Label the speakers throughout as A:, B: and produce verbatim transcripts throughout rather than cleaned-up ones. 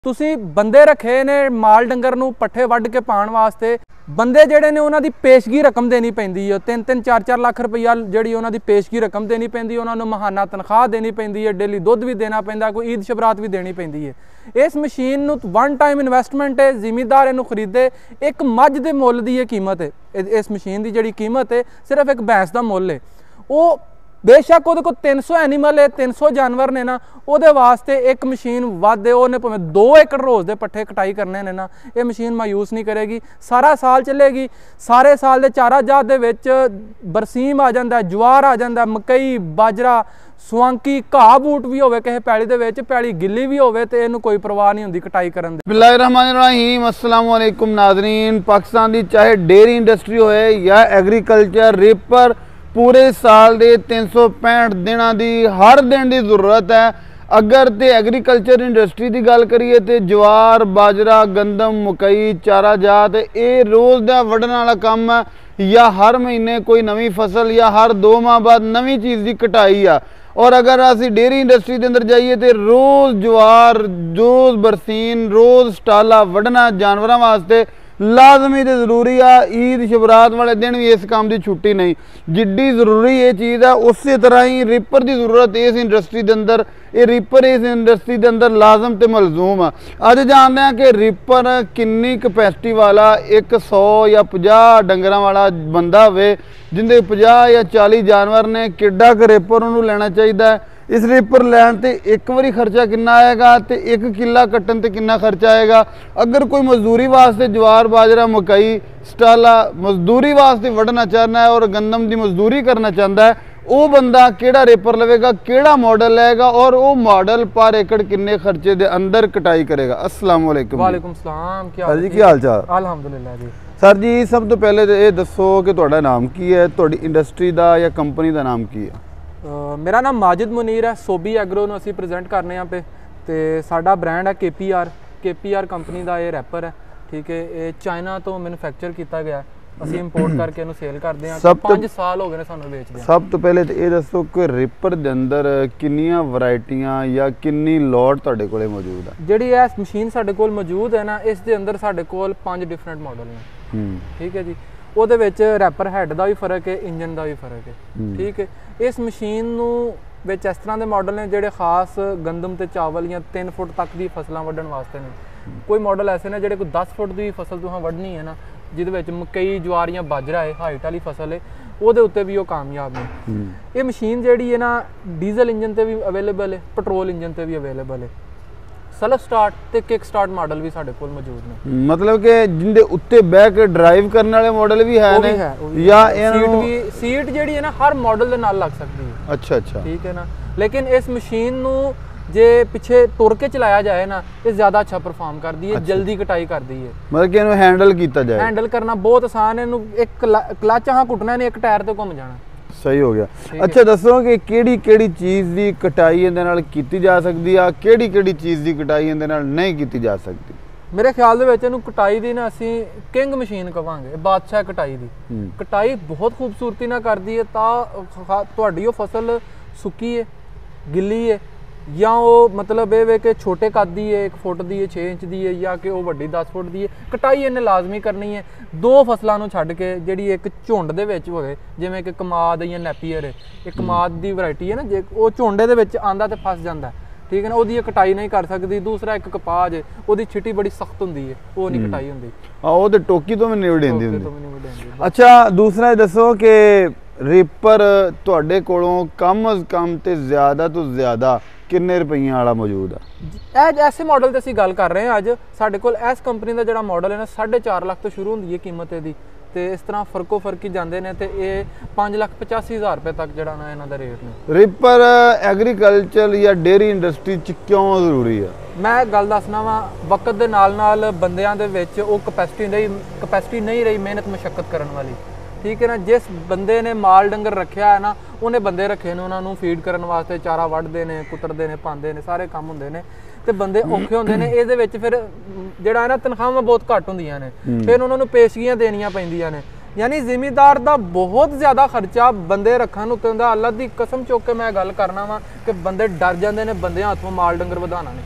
A: ਤੁਸੀਂ ਬੰਦੇ ਰੱਖੇ ਨੇ ਮਾਲ ਡੰਗਰ ਨੂੰ ਪੱਠੇ ਵੱਢ ਕੇ ਪਾਉਣ ਵਾਸਤੇ। ਬੰਦੇ ਜਿਹੜੇ ਨੇ ਉਹਨਾਂ ਦੀ ਪੇਸ਼ਗੀ ਰਕਮ ਦੇਣੀ ਪੈਂਦੀ ਹੈ, ਤਿੰਨ ਤਿੰਨ ਚਾਰ ਚਾਰ ਲੱਖ ਰੁਪਈਆ ਜਿਹੜੀ ਉਹਨਾਂ ਦੀ ਪੇਸ਼ਗੀ ਰਕਮ ਦੇਣੀ ਪੈਂਦੀ, ਉਹਨਾਂ ਨੂੰ ਮਹਾਨਾ ਤਨਖਾਹ ਦੇਣੀ ਪੈਂਦੀ ਹੈ, ਡੇਲੀ ਦੁੱਧ ਵੀ ਦੇਣਾ ਪੈਂਦਾ, ਕੋਈ ਈਦ ਸ਼ਬਰਾਤ ਵੀ ਦੇਣੀ ਪੈਂਦੀ ਹੈ। ਇਸ ਮਸ਼ੀਨ ਨੂੰ ਵਨ ਟਾਈਮ ਇਨਵੈਸਟਮੈਂਟ ਹੈ, ਜ਼ਿਮੀਦਾਰ ਇਹਨੂੰ ਖਰੀਦੇ। ਇੱਕ ਮੱਝ ਦੇ ਮੁੱਲ ਦੀ ਇਹ ਕੀਮਤ ਹੈ, ਇਸ ਮਸ਼ੀਨ ਦੀ ਜਿਹੜੀ ਕੀਮਤ ਹੈ ਸਿਰਫ ਇੱਕ ਭੈਂਸ ਦਾ ਮੁੱਲ ਹੈ। ਉਹ बेशक वो को तीन सौ एनीमल है, तीन सौ जानवर ने ना, वो वास्ते एक मशीन वध है, उन्हें भावें दो एकड़ रोज़ के पट्ठे कटाई करने ने ना, ये मशीन मायूस नहीं करेगी, सारा साल चलेगी। सारे साल के चारा जात दे विच बरसीम आ जाता, ज्वार आ जाता, मकई बाजरा स्वांकी घाह बूट भी होवे, किसी पैली दे विच पैली गिल्ली भी होवे ते इहनूं कोई परवाह नहीं हुंदी कटाई करन दी।
B: बिस्मिल्लाहिर्रहमानिर्रहीम, अस्सलाम वालेकुम नाज़रीन। पाकिस्तान की चाहे डेयरी इंडस्ट्री होए या एग्रीकल्चर, रिपर पूरे साल के तीन सौ पैंठ दिन की हर दिन की जरूरत है। अगर तो एग्रीकल्चर इंडस्ट्री की गल करिए तो ज्वार बाजरा गंदम मकई चारा जात ये रोज़ का वढ़न वाला काम है, या हर महीने कोई नवी फसल या हर दो माह बाद नवी चीज़ की कटाई आ। और अगर असी डेयरी इंडस्ट्री के अंदर जाइए तो रोज़ ज्वार रोज़ बरसीन रोज़ स्टाला वढ़ना जानवरों वास्ते लाजमी तो जरूरी आ। ईद शबरात वाले दिन भी इस काम की छुट्टी नहीं, जिड्डी जरूरी ये चीज़ है उस तरह ही रिपर की जरूरत इस इंडस्ट्री के अंदर, ये रिपर इस इंडस्ट्री के अंदर लाजम तो मलजूम है। अज जानते हैं कि रिपर किन्नी कैपेसिटी वाला एक सौ या पचास डंगर वाला बंदा हो जिंदे पचास या चालीस जानवर ने, किड्डा क रिपर उन्होंने लेना चाहिए। इस रिपर लैन ते एक बारी खर्चा कितना आएगा तो एक किला कट्टन ते कितना खर्चा आएगा। अगर कोई मजदूरी वास्ते ज्वार बाजरा मकई स्टाला मजदूरी वास्ते वढ़ना चाहना है और गंदम की मजदूरी करना चाहता है, वो बंदा केड़ा रिपर लवेगा, केड़ा मॉडल लेगा और वो मॉडल पर एकड़ किन्ने खर्चे दे अंदर कटाई करेगा। अस्सलाम वालेकुम।
A: वालेकुम सलाम। क्या
B: जी की हाल चाल?
A: अल्हम्दुलिल्लाह जी।
B: सर जी सब तो पहले ये दसो कि तुहाडा नाम की है, तुहाडी इंडस्ट्री का या कंपनी का नाम की है?
A: Uh, मेरा नाम माजिद मुनीर है, सोबी एग्रो ਨੂੰ ਅਸੀਂ ਪ੍ਰੈਜ਼ੈਂਟ ਕਰਨੇ ਆ पे ਤੇ ਸਾਡਾ ਬ੍ਰਾਂਡ ਹੈ केपीआर। केपीआर ਕੰਪਨੀ ਦਾ ਇਹ ਰੈਪਰ ਹੈ, ਠੀਕ ਹੈ। ਇਹ ਚਾਈਨਾ ਤੋਂ ਮੈਨੂਫੈਕਚਰ ਕੀਤਾ ਗਿਆ, ਅਸੀਂ ਇੰਪੋਰਟ ਕਰਕੇ ਇਹਨੂੰ ਸੇਲ ਕਰਦੇ ਹਾਂ। ਪੰਜ ਸਾਲ ਹੋ ਗਏ ਨੇ ਸਾਨੂੰ ਵੇਚਦੇ ਆ।
B: ਸਭ ਤੋਂ ਪਹਿਲੇ ਤੇ ਇਹ ਦੱਸੋ ਕਿ ਰਿਪਰ ਦੇ ਅੰਦਰ ਕਿੰਨੀਆਂ ਵੈਰਾਈਟੀਆਂ ਜਾਂ ਕਿੰਨੀ ਲੋਟ ਤੁਹਾਡੇ ਕੋਲੇ ਮੌਜੂਦ ਆ?
A: ਜਿਹੜੀ ਇਹ ਮਸ਼ੀਨ ਸਾਡੇ ਕੋਲ ਮੌਜੂਦ ਹੈ ਨਾ, ਇਸ ਦੇ ਅੰਦਰ ਸਾਡੇ ਕੋਲ ਪੰਜ ਡਿਫਰੈਂਟ ਮਾਡਲ ਨੇ, ਹੂੰ ਠੀਕ ਹੈ ਜੀ। ਉਹਦੇ ਵਿੱਚ ਰੈਪਰ ਹੈਡ ਦਾ ਵੀ ਫਰਕ ਹੈ, ਇੰਜਨ ਦਾ ਵੀ ਫਰਕ ਹੈ, ਠੀਕ ਹੈ। ਇਸ ਮਸ਼ੀਨ ਨੂੰ ਵਿੱਚ ਇਸ ਤਰ੍ਹਾਂ ਦੇ ਮਾਡਲ ਨੇ ਜਿਹੜੇ ਖਾਸ ਗੰਦਮ ਤੇ ਚਾਵਲ ਜਾਂ ਤਿੰਨ ਫੁੱਟ ਤੱਕ ਦੀ ਫਸਲਾਂ ਵੱਢਣ ਵਾਸਤੇ ਨੇ। ਕੋਈ ਮਾਡਲ ਐਸੇ ਨੇ ਜਿਹੜੇ ਕੋਈ ਦਸ ਫੁੱਟ ਦੀ ਫਸਲ ਤੁਸੀਂ ਵੱਢਣੀ ਹੈ ਨਾ, ਜਿਹਦੇ ਵਿੱਚ ਮਕਈ ਜਵਾਰ ਜਾਂ ਬਾਜਰਾ ਹੈ, ਹਾਈਟ ਵਾਲੀ ਫਸਲ ਹੈ, ਉਹਦੇ ਉੱਤੇ ਵੀ ਉਹ ਕਾਮਯਾਬ ਨੇ। ਇਹ ਮਸ਼ੀਨ ਜਿਹੜੀ ਹੈ ਨਾ ਡੀਜ਼ਲ ਇੰਜਨ ਤੇ ਵੀ ਅਵੇਲੇਬਲ ਹੈ, ਪੈਟਰੋਲ ਇੰਜਨ ਤੇ ਵੀ ਅਵੇਲੇਬਲ ਹੈ। ਸੈਲਫ ਸਟਾਰਟ ਤੇ ਕਿਕ ਸਟਾਰਟ ਮਾਡਲ ਵੀ ਸਾਡੇ ਕੋਲ ਮੌਜੂਦ ਨੇ।
B: मतलब कि जिंदे उत्ते बैक ड्राइव करने वाले मॉडल भी है ने या
A: सीट भी सीट ਜਿਹੜੀ ਹੈ ਨਾ ਹਰ ਮਾਡਲ ਦੇ ਨਾਲ ਲੱਗ ਸਕਦੀ ਹੈ।
B: ਅੱਛਾ ਅੱਛਾ
A: ਠੀਕ ਹੈ ਨਾ। ਲੇਕਿਨ ਇਸ ਮਸ਼ੀਨ ਨੂੰ ਜੇ ਪਿੱਛੇ ਤੁਰ ਕੇ ਚਲਾਇਆ ਜਾਏ ਨਾ, ਇਹ ਜ਼ਿਆਦਾ ਅੱਛਾ ਪਰਫਾਰਮ ਕਰਦੀ ਹੈ, ਜਲਦੀ ਕਟਾਈ ਕਰਦੀ ਹੈ।
B: ਮਤਲਬ ਕਿ ਇਹਨੂੰ ਹੈਂਡਲ ਕੀਤਾ ਜਾਏ,
A: ਹੈਂਡਲ ਕਰਨਾ ਬਹੁਤ ਆਸਾਨ ਹੈ। ਇਹਨੂੰ ਇੱਕ ਕਲਚ ਹਾਂ ਘੁੱਟਣਾ ਨੇ, ਇੱਕ ਟਾਇਰ ਤੇ ਘੁੰਮ ਜਾਣਾ।
B: सही हो गया। अच्छा दसो कि केड़ी केड़ी चीज़ की कटाई इहदे नाल कीती जा सकती है, केड़ी केड़ी चीज़ की कटाई इहदे नाल नहीं कीती जा सकती?
A: मेरे ख्याल दे विच इहनूं कटाई दी ना असीं किंग मशीन कहांगे, बादशाह कटाई दी। कटाई बहुत खूबसूरती नाल करदी है। तां तुहाडी ओह फसल सुक्की है, गिल्ली है, या वो मतलब ये वे कि छोटे कद की है, एक फुट की है, छे इंच की है, या कि वो वड्डी दस फुट की है, कटाई इन्हें लाजमी करनी है। दो फसलों को छड्ड के जिहड़ी एक झुंड दे विच होवे, जिवें कि कमाद या नैपीयर है, एक कमाद की वैरायटी है ना, जे वो झुंडे दे विच आंदा ते फस जांदा, ठीक है ना, ਉਹਦੀ कटाई नहीं कर सकती। दूसरा एक कपाह है, ਉਹਦੀ छिटी बड़ी सख्त ਹੁੰਦੀ है, वो नहीं कटाई ਹੁੰਦੀ।
B: हाँ वो तो टोकी तो नहीं वडेंदी ਹੁੰਦੀ। अच्छा दूसरा दसो कि रिपर ਤੁਹਾਡੇ ਕੋਲੋਂ कम अज कम ਤੇ ਜ਼ਿਆਦਾ ਤੋਂ ਜ਼ਿਆਦਾ किन्ने रुपये वाला मौजूद है?
A: ऐसे मॉडल असीं गल कर रहे हैं अज साडे कोल इस कंपनी का जिहड़ा मॉडल है ना साढ़े चार लाख तो शुरू होंदी है कीमत इहदी, ते इस तरह फर्को फर्की जाते हैं तो ये पाँच लाख पचासी हज़ार रुपये तक जिहड़ा ना इन्हां दा रेट ने।
B: रिपर एग्रीकल्चर या डेयरी इंडस्ट्री च क्यों जरूरी है?
A: मैं गल दसना वा, वक्त दे नाल नाल बंदियां दे विच ओह कैपेसिटी नहीं कैपेसिटी नहीं रही मेहनत मशक्कत करन वाली, ठीक है ना। जिस बंदे ने माल डंगर रखा है ना, उन्हें बंदे रखे ने उन्होंने फीड करने वास्ते, चारा वढ़ते हैं, कुतरते हैं, पाते हैं, सारे काम होंगे ने, तो बंदे औखे होंगे ने। इहदे विच फिर जिहड़ा है ना तनख्वाहां बहुत घट होंदियां ने, फिर उन्होंने पेशगियां देनियां पैंदियां ने। यानी जिमीदार का बहुत ज़्यादा खर्चा बंदे रखन उत्ते हुंदा। अल्लाह दी कसम चुक के मैं गल करना वा कि बंदे डर जाते हैं बंदियां हत्थों माल डंगर वधाना ने।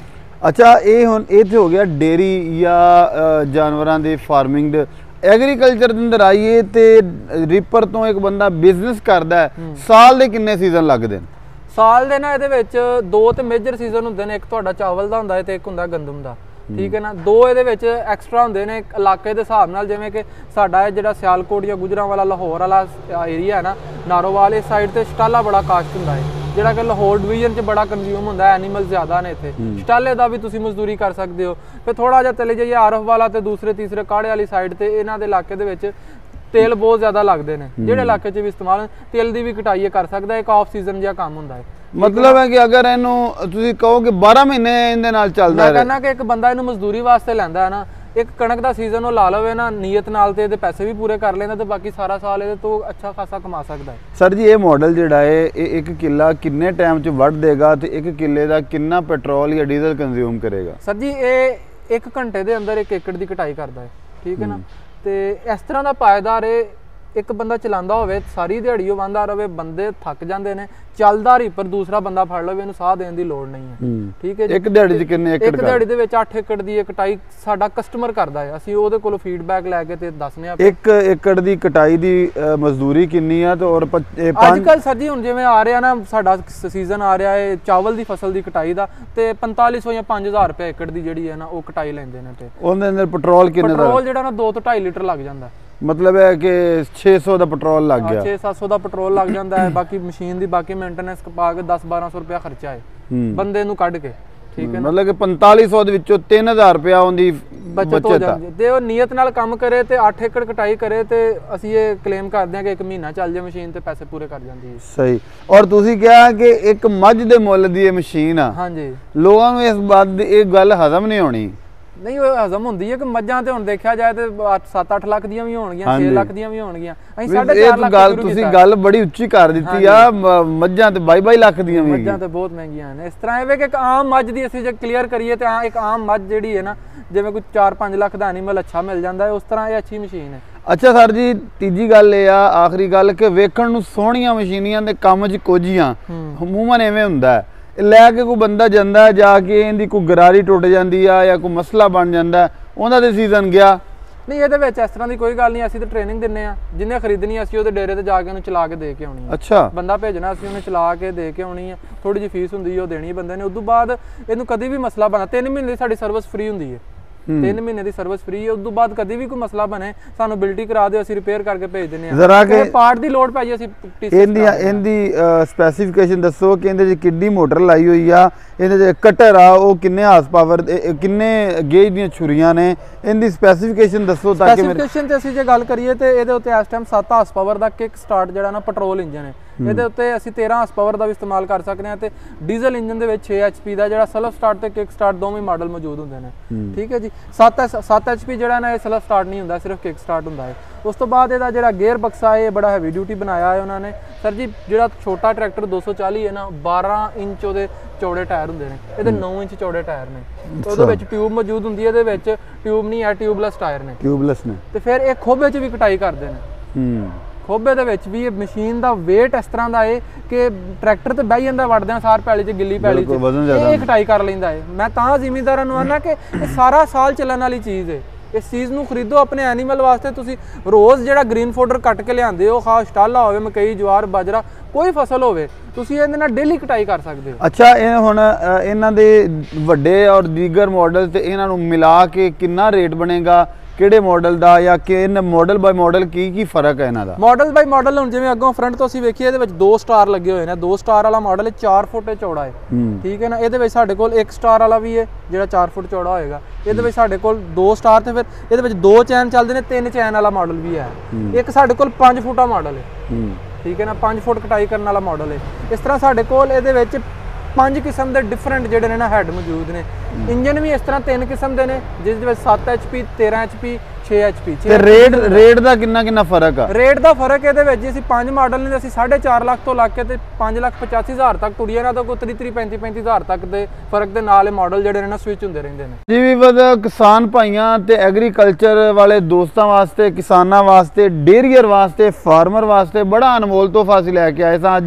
B: अच्छा ये हुण ये ते हो गया डेयरी या जानवरां दे फार्मिंग दे एग्रीकल्चर ਦੇ ਅੰਦਰ ਆਈਏ ਤੇ ਰੀਪਰ ਤੋਂ ਇੱਕ ਬੰਦਾ ਬਿਜ਼ਨਸ ਕਰਦਾ ਹੈ ਸਾਲ ਦੇ ਕਿੰਨੇ ਸੀਜ਼ਨ ਲੱਗਦੇ ਨੇ
A: ਸਾਲ ਦੇ ਨਾ ਇਹਦੇ ਵਿੱਚ ਦੋ ਤੇ ਮੇਜਰ ਸੀਜ਼ਨ ਹੁੰਦੇ ਨੇ ਇੱਕ ਤੁਹਾਡਾ ਚਾਵਲ ਦਾ ਹੁੰਦਾ ਹੈ ਤੇ ਇੱਕ ਹੁੰਦਾ ਗੰਦਮ ਦਾ ਠੀਕ ਹੈ ਨਾ ਦੋ ਇਹਦੇ ਵਿੱਚ ਐਕਸਟਰਾ ਹੁੰਦੇ ਨੇ ਇਲਾਕੇ ਦੇ ਹਿਸਾਬ ਨਾਲ ਜਿਵੇਂ ਕਿ ਸਾਡਾ ਇਹ ਜਿਹੜਾ ਸਿਆਲਕੋਟ ਜਾਂ ਗੁਜਰਾਂਵਾਲਾ ਲਾਹੌਰ ਵਾਲਾ ਏਰੀਆ ਹੈ ਨਾ ਨਾਰੋਵਾਲ ਇਸ ਸਾਈਡ ਤੇ ਸਟਾਲਾ ਬੜਾ ਕਾਸ਼ਤ ਹੁੰਦਾ ਹੈ ਜਿਹੜਾ ਕਿ ਲਾਹੌਰ ਡਿਵੀਜ਼ਨ 'ਚ ਬੜਾ ਕੰਜ਼ਿਊਮ ਹੁੰਦਾ ਹੈ ਐਨੀਮਲ ਜ਼ਿਆਦਾ ਨੇ ਇੱਥੇ ਸਟਾਲੇ ਦਾ ਵੀ ਤੁਸੀਂ ਮਜ਼ਦੂਰੀ ਕਰ ਸਕਦੇ ਹੋ ਫਿਰ ਥੋੜਾ ਜਿਹਾ ਚਲੇ ਜਾਈਏ ਆਰਫ ਵਾਲਾ ਤੇ ਦੂਸਰੇ ਤੀਸਰੇ ਕਾੜੇ ਵਾਲੀ ਸਾਈਡ ਤੇ ਇਹਨਾਂ ਦੇ ਇਲਾਕੇ ਦੇ ਵਿੱਚ ਤੇਲ ਬਹੁਤ ਜ਼ਿਆਦਾ ਲੱਗਦੇ ਨੇ ਜਿਹੜੇ ਇਲਾਕੇ 'ਚ ਵੀ ਇਸਤੇਮਾਲ ਤੇਲ ਦੀ ਵੀ ਕਟਾਈ ਕਰ ਸਕਦਾ ਇੱਕ ਆਫ ਸੀਜ਼ਨ ਜਿਹਾ ਕੰਮ ਹੁੰਦਾ ਹੈ
B: मतलब है कि अगर ਇਹਨੂੰ ਤੁਸੀਂ ਕਹੋ ਕਿ ਬਾਰਾਂ ਮਹੀਨੇ ਇਹਦੇ ਨਾਲ ਚੱਲਦਾ ਰਹੇ
A: ਮੈਂ ਕਹਿੰਦਾ ਕਿ ਇੱਕ ਬੰਦਾ ਇਹਨੂੰ ਮਜ਼ਦੂਰੀ ਵਾਸਤੇ ਲੈਂਦਾ ਹੈ ਨਾ ਇੱਕ ਕਣਕ ਦਾ ਸੀਜ਼ਨ ਉਹ ਲਾ ਲਵੇ ਨਾ ਨੀਅਤ ਨਾਲ ਤੇ ਇਹਦੇ ਪੈਸੇ ਵੀ ਪੂਰੇ ਕਰ ਲੈਂਦਾ ਤੇ ਬਾਕੀ ਸਾਰਾ ਸਾਲ ਇਹਦੇ ਤੋਂ ਅੱਛਾ ਖਾਸਾ ਕਮਾ ਸਕਦਾ ਹੈ
B: ਸਰ ਜੀ ਇਹ ਮਾਡਲ ਜਿਹੜਾ ਹੈ ਇਹ ਇੱਕ ਕਿੱਲਾ ਕਿੰਨੇ ਟਾਈਮ 'ਚ ਵੱਢ ਦੇਗਾ ਤੇ ਇੱਕ ਕਿੱਲੇ ਦਾ ਕਿੰਨਾ ਪੈਟਰੋਲ ਜਾਂ ਡੀਜ਼ਲ ਕੰਜ਼ਿਊਮ ਕਰੇਗਾ
A: ਸਰ ਜੀ ਇਹ ਇੱਕ ਘੰਟੇ ਦੇ ਅੰਦਰ ਇੱਕ ਏਕੜ ਦੀ ਕਟਾਈ ਕਰਦਾ ਹੈ ਠੀਕ ਹੈ ਨਾ ਤੇ ਇਸ ਤਰ੍ਹਾਂ ਦਾ ਪਾਇਦਾਰ ਇਹ ਇੱਕ ਬੰਦਾ ਚਲਾਉਂਦਾ ਹੋਵੇ ਸਾਰੀ ਦਿਹਾੜੀ ਉਹ ਵਾਂਦਾ ਰਵੇ ਬੰਦੇ ਥੱਕ ਜਾਂਦੇ ਨੇ ਚੱਲਦਾ ਰੀਪਰ ਦੂਸਰਾ ਬੰਦਾ ਫੜ ਲਵੇ ਇਹਨੂੰ ਸਾਹ ਦੇਣ ਦੀ ਲੋੜ ਨਹੀਂ ਹੈ ਠੀਕ ਹੈ ਜੀ
B: ਇੱਕ ਦਿਹਾੜੀ 'ਚ ਕਿੰਨੇ ਏਕੜ
A: ਇੱਕ ਦਿਹਾੜੀ ਦੇ ਵਿੱਚ ਅੱਠ ਏਕੜ ਦੀ ਕਟਾਈ ਸਾਡਾ ਕਸਟਮਰ ਕਰਦਾ ਹੈ ਅਸੀਂ ਉਹਦੇ ਕੋਲੋਂ ਫੀਡਬੈਕ ਲੈ ਕੇ ਤੇ ਦੱਸਨੇ ਆ
B: ਇੱਕ ਏਕੜ ਦੀ ਕਟਾਈ ਦੀ ਮਜ਼ਦੂਰੀ ਕਿੰਨੀ ਆ ਤੇ ਔਰ
A: ਅੱਜ ਕੱਲ ਸਰ ਜੀ ਹੁਣ ਜਿਵੇਂ ਆ ਰਿਹਾ ਨਾ ਸਾਡਾ ਸੀਜ਼ਨ ਆ ਰਿਹਾ ਹੈ ਚਾਵਲ ਦੀ ਫਸਲ ਦੀ ਕਟਾਈ ਦਾ ਤੇ ਪੰਤਾਲੀ ਸੌ ਜਾਂ ਪੰਜ ਹਜ਼ਾਰ ਰੁਪਏ ਏਕੜ ਦੀ ਜਿਹੜੀ ਹੈ ਨਾ ਉਹ ਕਟਾਈ ਲੈਂਦੇ ਨੇ ਤੇ
B: ਉਹਦੇ ਅੰਦਰ ਪੈਟਰੋਲ ਕਿੰਨੇ ਦਾ
A: ਪੈਟਰੋਲ ਜਿਹੜਾ ਨਾ ਦੋ ਤੋਂ ਢਾਈ ਲੀਟਰ ਲੱਗ ਜਾਂਦਾ
B: मतलब है कि छे सौ ਦਾ ਪੈਟਰੋਲ ਲੱਗ ਗਿਆ
A: ਛੇ ਸੱਤ ਸੌ ਦਾ ਪੈਟਰੋਲ ਲੱਗ ਜਾਂਦਾ ਹੈ ਬਾਕੀ ਮਸ਼ੀਨ ਦੀ ਬਾਕੀ ਮੇਨਟੇਨੈਂਸ ਪਾ ਕੇ ਦਸ ਬਾਰਾਂ ਸੌ ਰੁਪਏ ਖਰਚਾ ਹੈ ਬੰਦੇ ਨੂੰ ਕੱਢ ਕੇ ਠੀਕ ਹੈ
B: ਮਤਲਬ ਕਿ ਪੰਤਾਲੀ ਸੌ ਦੇ ਵਿੱਚੋਂ ਤਿੰਨ ਹਜ਼ਾਰ ਰੁਪਏ ਉਹਦੀ
A: ਬਚਤ ਹੋ ਜਾਂਦੀ ਤੇ ਉਹ ਨੀਅਤ ਨਾਲ ਕੰਮ ਕਰੇ ਤੇ ਅੱਠ ਏਕੜ ਕਟਾਈ ਕਰੇ ਤੇ ਅਸੀਂ ਇਹ ਕਲੇਮ ਕਰਦੇ ਹਾਂ ਕਿ ਇੱਕ ਮਹੀਨਾ ਚੱਲ ਜਾਏ ਮਸ਼ੀਨ ਤੇ ਪੈਸੇ ਪੂਰੇ ਕਰ ਜਾਂਦੀ ਹੈ
B: ਸਹੀ ਔਰ ਤੁਸੀਂ ਕਿਹਾ ਕਿ ਇੱਕ ਮੱਝ ਦੇ ਮੁੱਲ ਦੀ ਇਹ ਮਸ਼ੀਨ ਆ
A: ਹਾਂਜੀ
B: ਲੋਕਾਂ ਨੂੰ ਇਸ ਬਾਤ ਦੀ ਇਹ ਗੱਲ ਹਜ਼ਮ ਨਹੀਂ ਹੋਣੀ
A: ਨਹੀਂ ਉਹ ਹਜ਼ਮ ਹੁੰਦੀ ਹੈ ਕਿ ਮੱਝਾਂ ਤੇ ਹੁਣ ਦੇਖਿਆ ਜਾਏ ਤੇ ਸੱਤ ਅੱਠ ਲੱਖ ਦੀਆਂ ਵੀ ਹੋਣਗੀਆਂ ਛੇ ਲੱਖ ਦੀਆਂ ਵੀ ਹੋਣਗੀਆਂ ਅਸੀਂ ਸਾਢੇ ਚਾਰ ਲੱਖ
B: ਗੱਲ ਤੁਸੀਂ ਗੱਲ ਬੜੀ ਉੱਚੀ ਕਰ ਦਿੱਤੀ ਆ ਮੱਝਾਂ ਤੇ ਬਾਈ ਬਾਈ ਲੱਖ ਦੀਆਂ ਵੀ
A: ਮੱਝਾਂ ਤੇ ਬਹੁਤ ਮਹਿੰਗੀਆਂ ਨੇ ਇਸ ਤਰ੍ਹਾਂ ਇਹ ਵੇ ਕਿ ਇੱਕ ਆਮ ਮੱਝ ਦੀ ਅਸੀਂ ਜੇ ਕਲੀਅਰ ਕਰੀਏ ਤੇ ਇੱਕ ਆਮ ਮੱਝ ਜਿਹੜੀ ਹੈ ਨਾ ਜਿਵੇਂ ਕੋਈ ਚਾਰ ਪੰਜ ਲੱਖ ਦਾ ਐਨੀਮਲ ਅੱਛਾ ਮਿਲ ਜਾਂਦਾ ਹੈ ਉਸ ਤਰ੍ਹਾਂ ਇਹ ਅੱਛੀ ਮਸ਼ੀਨ ਹੈ
B: ਅੱਛਾ ਸਰ ਜੀ ਤੀਜੀ ਗੱਲ ਇਹ ਆ ਆਖਰੀ ਗੱਲ ਕਿ ਵੇਖਣ ਨੂੰ ਸੋਹਣੀਆਂ ਮਸ਼ੀਨੀਆਂ ਦੇ ਕੰਮ 'ਚ ਕੋਝੀਆਂ ਅਮੂਮਨ ਐਵੇਂ ਹੁੰਦਾ ਲੈ ਕੇ ਕੋਈ ਬੰਦਾ ਜਾਂਦਾ ਜਾ ਕੇ ਇਹਦੀ ਕੋਈ ਗਰਾਰੀ ਟੁੱਟ ਜਾਂਦੀ ਆ ਜਾਂ ਕੋਈ ਮਸਲਾ ਬਣ ਜਾਂਦਾ ਉਹਦਾ ਤੇ ਸੀਜ਼ਨ ਗਿਆ
A: ਨਹੀਂ ਇਹਦੇ ਵਿੱਚ ਇਸ ਤਰ੍ਹਾਂ ਦੀ ਕੋਈ ਗੱਲ ਨਹੀਂ ਅਸੀਂ ਤਾਂ ਟ੍ਰੇਨਿੰਗ ਦਿੰਨੇ ਆ ਜਿੰਨੇ ਖਰੀਦਣੀ ਅਸੀਂ ਉਹਦੇ ਡੇਰੇ ਤੇ ਜਾ ਕੇ ਉਹਨੂੰ ਚਲਾ ਕੇ ਦੇ ਕੇ ਆਉਣੀ ਆ
B: ਅੱਛਾ
A: ਬੰਦਾ ਭੇਜਣਾ ਅਸੀਂ ਉਹਨੂੰ ਚਲਾ ਕੇ ਦੇ ਕੇ ਆਉਣੀ ਆ ਥੋੜੀ ਜਿਹੀ ਫੀਸ ਹੁੰਦੀ ਉਹ ਦੇਣੀ ਬੰਦੇ ਨੇ ਉਸ ਤੋਂ ਬਾਅਦ ਇਹਨੂੰ ਕਦੀ ਵੀ ਮਸਲਾ ਬਣਾ ਤਿੰਨ ਮਹੀਨੇ ਦੀ ਸਾਡੀ ਸਰਵਿਸ ਫ੍ਰੀ ਹੁੰਦੀ ਹੈ ਤਿੰਨ ਮਹੀਨੇ ਦੀ ਸਰਵਿਸ ਫ੍ਰੀ ਹੈ ਉਸ ਤੋਂ ਬਾਅਦ ਕਦੀ ਵੀ ਕੋਈ ਮਸਲਾ ਬਣੇ ਸਾਨੂੰ ਬਿਲਟੀ ਕਰਾ ਦਿਓ ਅਸੀਂ ਰਿਪੇਅਰ ਕਰਕੇ ਭੇਜ ਦਿੰਨੇ ਆ
B: ਜ਼ਰਾ ਕਿ
A: ਪਾਰਟ ਦੀ ਲੋਡ ਪੈ ਜੀ ਅਸੀਂ
B: ਇਹਦੀ ਇਹਦੀ ਸਪੈਸੀਫਿਕੇਸ਼ਨ ਦੱਸੋ ਕਿ ਇਹਦੇ 'ਚ ਕਿੰਨੀ ਮੋਟਰ ਲਾਈ ਹੋਈ ਆ ਇਹਦੇ 'ਚ ਕਟਰ ਆ ਉਹ ਕਿੰਨੇ ਹਾਰਸ ਪਾਵਰ ਕਿੰਨੇ ਗੇਜ ਦੀਆਂ ਛੁਰੀਆਂ ਨੇ ਇਹਦੀ ਸਪੈਸੀਫਿਕੇਸ਼ਨ ਦੱਸੋ ਤਾਂ ਕਿ
A: ਸਪੈਸੀਫਿਕੇਸ਼ਨ ਤੇ ਅਸੀਂ ਜੇ ਗੱਲ ਕਰੀਏ ਤੇ ਇਹਦੇ ਉੱਤੇ ਇਸ ਟਾਈਮ ਸੱਤ ਹਾਰਸ ਪਾਵਰ ਦਾ ਕਿਕ ਸਟਾਰਟ ਜਿਹੜਾ ਨਾ ਪੈਟਰੋਲ ਇੰਜਨ ਹੈ ਇਹਦੇ ਉੱਤੇ ਅਸੀਂ ਤੇਰਾਂ ਹਾਰਸ ਪਾਵਰ ਦਾ ਵੀ ਇਸਤੇਮਾਲ ਕਰ ਸਕਦੇ ਹਾਂ ਤੇ ਡੀਜ਼ਲ ਇੰਜਨ ਦੇ ਵਿੱਚ ਛੇ ਐਚ ਪੀ ਦਾ ਜਿਹੜਾ ਸੈਲਫ ਸਟਾਰਟ ਤੇ ਕਿਕ ਸਟਾਰਟ ਦੋਵੇਂ ਮਾਡਲ ਮੌਜੂਦ ਹੁੰਦੇ ਨੇ ਠੀਕ ਹੈ ਜੀ ਸੱਤ ਐਚ ਪੀ ਜਿਹੜਾ ਨਾ ਇਹ ਸੈਲਫ ਸਟਾਰਟ ਨਹੀਂ ਹੁੰਦਾ ਸਿਰਫ ਕਿਕ ਸਟਾਰਟ ਹੁੰਦਾ ਹੈ ਉਸ ਤੋਂ ਬਾਅਦ ਇਹਦਾ ਜਿਹੜਾ ਗੇਅਰ ਬਕਸਾ ਹੈ ਬੜਾ ਹੈਵੀ ਡਿਊਟੀ ਬਣਾਇਆ ਹੈ ਉਹਨਾਂ ਨੇ ਸਰ ਜੀ ਜਿਹੜਾ ਛੋਟਾ ਟਰੈਕਟਰ ਦੋ ਸੌ ਚਾਲੀ ਹੈ ਨਾ ਬਾਰਾਂ ਇੰਚ ਉਹਦੇ ਚੌੜੇ ਟਾਇਰ ਹੁੰਦੇ ਨੇ ਇਹਦੇ ਨੌ ਇੰਚ ਚੌੜੇ ਟਾਇਰ ਨੇ ਉਹਦੇ ਵਿੱਚ ਟਿਊਬ ਮੌਜੂਦ ਹੁੰਦੀ ਹੈ ਇਹਦੇ ਵਿੱਚ ਟਿਊਬ ਨਹੀਂ ਹੈ ਟਿਊਬਲੈਸ ਟਾਇਰ ਨੇ
B: ਟਿਊਬਲੈਸ ਨੇ ਤੇ
A: ਫਿਰ ਇਹ ਖੋਬੇ 'ਚ ਵੀ ਕਟਾਈ ਕਰਦੇ ਨੇ ਹੂੰ ਖੋਬੇ ਦੇ ਵਿੱਚ ਵੀ ਇਹ ਮਸ਼ੀਨ ਦਾ weight ਇਸ ਤਰ੍ਹਾਂ ਦਾ ਹੈ ਕਿ ਟਰੈਕਟਰ ਤੇ ਬਹਿ ਜਾਂਦਾ ਵੜਦਿਆਂ ਸਾਰ ਪੈਲੀ 'ਚ ਗਿੱਲੀ ਪੈਲੀ 'ਚ ਇਹ ਕਟਾਈ ਕਰ ਲੈਂਦਾ ਹੈ ਮੈਂ ਤਾਂ ਜ਼ਿਮੀਂਦਾਰਾਂ ਨੂੰ ਆਨਾ ਕਿ ਇਹ ਸਾਰਾ ਸਾਲ ਚੱਲਣ ਵਾਲੀ ਚੀਜ਼ ਹੈ ਇਸ ਚੀਜ਼ ਨੂੰ ਖਰੀਦੋ ਆਪਣੇ ਐਨੀਮਲ ਵਾਸਤੇ ਤੁਸੀਂ ਰੋਜ਼ ਜਿਹੜਾ ਗ੍ਰੀਨ ਫੋਡਰ ਕੱਟ ਕੇ ਲਿਆਂਦੇ ਹੋ ਖਾਸ ਸਟਾਲਾ ਹੋਵੇ ਮਕਈ ਜਵਾਰ ਬਾਜਰਾ ਕੋਈ ਫਸਲ ਹੋਵੇ ਤੁਸੀਂ ਇਹਦੇ ਨਾਲ ਡੇਲੀ ਕਟਾਈ ਕਰ ਸਕਦੇ ਹੋ
B: ਅੱਛਾ ਇਹ ਹੁਣ ਇਹਨਾਂ ਦੇ ਵੱਡੇ ਔਰ ਦੀਗਰ ਮਾਡਲ ਤੇ ਇਹਨਾਂ ਨੂੰ ਮਿਲਾ ਕੇ ਕਿੰਨਾ ਰੇਟ ਬਣੇਗਾ ਕਿਹੜੇ ਮਾਡਲ ਦਾ ਜਾਂ ਕਿ ਇਹਨਾਂ ਮਾਡਲ ਬਾਈ ਮਾਡਲ ਕੀ ਕੀ ਫਰਕ ਹੈ ਇਹਨਾਂ ਦਾ
A: ਮਾਡਲ ਬਾਈ ਮਾਡਲ ਹੁਣ ਜਿਵੇਂ ਅੱਗੋਂ ਫਰੰਟ ਤੋਂ ਅਸੀਂ ਵੇਖੀਏ ਇਹਦੇ ਵਿੱਚ ਦੋ ਸਟਾਰ ਲੱਗੇ ਹੋਏ ਨੇ ਦੋ ਸਟਾਰ ਵਾਲਾ ਮਾਡਲ ਚਾਰ ਫੁੱਟ ਚੌੜਾ ਹੈ ਠੀਕ ਹੈ ਨਾ ਇਹਦੇ ਵਿੱਚ ਸਾਡੇ ਕੋਲ ਇੱਕ ਸਟਾਰ ਵਾਲਾ ਵੀ ਹੈ ਜਿਹੜਾ ਚਾਰ ਫੁੱਟ ਚੌੜਾ ਹੋਏਗਾ ਇਹਦੇ ਵਿੱਚ ਸਾਡੇ ਕੋਲ ਦੋ ਸਟਾਰ ਤੇ ਫਿਰ ਇਹਦੇ ਵਿੱਚ ਦੋ ਚੈਨ ਚੱਲਦੇ ਨੇ ਤਿੰਨ ਚੈਨ ਵਾਲਾ ਮਾਡਲ ਵੀ ਹੈ ਇੱਕ ਸਾਡੇ ਕੋਲ ਪੰਜ ਫੁੱਟਾ ਮਾਡਲ ਹੈ ਠੀਕ ਹੈ ਨਾ ਪੰਜ ਫੁੱਟ ਕਟਾਈ ਕਰਨ ਵਾਲਾ ਮਾਡਲ ਹੈ ਇਸ ਤਰ੍ਹਾਂ ਸਾਡੇ ਕੋਲ ਇਹਦੇ ਵਿੱਚ ਪੰਜ ਕਿਸਮ ਦੇ ਡਿਫਰੈਂਟ ਜਿਹੜੇ ਨੇ ਨਾ ਹੈਡ ਮੌਜੂਦ ਨੇ ਇੰਜਨ ਵੀ ਇਸ ਤਰ੍ਹਾਂ ਤਿੰਨ ਕਿਸਮ ਦੇ ਨੇ ਜਿਸ ਦੇ ਵਿੱਚ ਸੱਤ ਐਚ ਪੀ ਤੇਰਾਂ ਐਚ ਪੀ ਛੇ ਐਚ ਪੀ
B: ਤੇ ਰੇਟ ਰੇਟ ਦਾ ਕਿੰਨਾ ਕਿੰਨਾ ਫਰਕ ਆ
A: ਰੇਟ ਦਾ ਫਰਕ ਇਹਦੇ ਵਿੱਚ ਅਸੀਂ ਪੰਜ ਮਾਡਲ ਨੇ ਅਸੀਂ ਸਾਢੇ ਚਾਰ ਲੱਖ ਤੋਂ ਲੱਗ ਕੇ ਤੇ ਪੰਜ ਲੱਖ ਪਚਾਸੀ ਹਜ਼ਾਰ ਤੱਕ ਤੁਰੀਏ ਨਾ ਤਾਂ ਕੋਈ ਤੀਹ ਤੀਹ ਪੈਂਤੀ ਪੈਂਤੀ ਹਜ਼ਾਰ ਤੱਕ ਦੇ ਫਰਕ ਦੇ ਨਾਲ ਇਹ ਮਾਡਲ ਜਿਹੜੇ ਨੇ ਨਾ ਸਵਿਚ ਹੁੰਦੇ ਰਹਿੰਦੇ ਨੇ
B: ਜੀ ਵੀ ਵਧ ਕਿਸਾਨ ਭਾਈਆਂ ਤੇ ਐਗਰੀਕਲਚਰ ਵਾਲੇ ਦੋਸਤਾਂ ਵਾਸਤੇ ਕਿਸਾਨਾਂ ਵਾਸਤੇ ਡੇਅਰੀਅਰ ਵਾਸਤੇ ਫਾਰਮਰ ਵਾਸਤੇ ਬੜਾ ਅਨਮੋਲ ਤੋਹਫਾ ਅਸੀਂ ਲੈ ਕੇ ਆਏ ਸਾਂ ਅੱਜ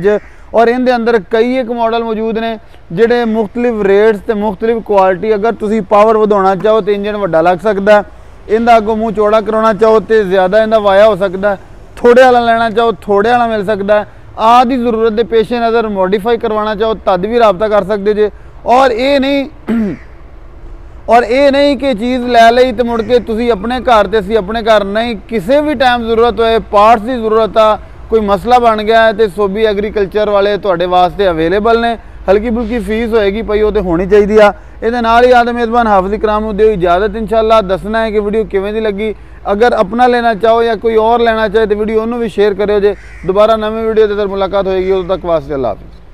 B: और इनके अंदर कई एक मॉडल मौजूद ने जिहड़े मुख्तलिफ रेट्स ते मुख्तलिफ क्वालिटी। अगर तुसी पावर वधाउणा चाहो तो इंजन वड्डा लग सकता है, इनका अगों मूँह चौड़ा कराना चाहो तो ज़्यादा इनका वाया हो सकता है, थोड़े वाला लेना चाहो थोड़े वाला मिल सकता है। आदि ज़रूरत के पेशे नज़र मॉडिफाई करवाना चाहो तद भी रबता कर सकते जे। और ये नहीं और ये नहीं कि चीज़ लै लई तो मुड़ के तुसी अपने घर ते असीं अपने घर नहीं, किसी भी टाइम जरूरत होए पार्ट्स की जरूरत आ, कोई मसला बन गया है तो सोबी एग्रीकल्चर वाले तुहाडे वास्ते अवेलेबल ने। हल्की फुल्की फीस होएगी पई वो तो होनी चाहिए आ। ये नाल ही आदम मेज़बान हाफिज़ इकराम नूं दिओ इजाज़त। इंशाअल्लाह दसना है कि वीडियो किवें दी लगी। अगर अपना लेना चाहो या कोई और लेना चाहे तो वीडियो उन्होंने भी शेयर करो जे। दोबारा नवी वीडियो के अंदर मुलाकात होएगी, उदों तक वास्ते अल्लाह हाफिज़।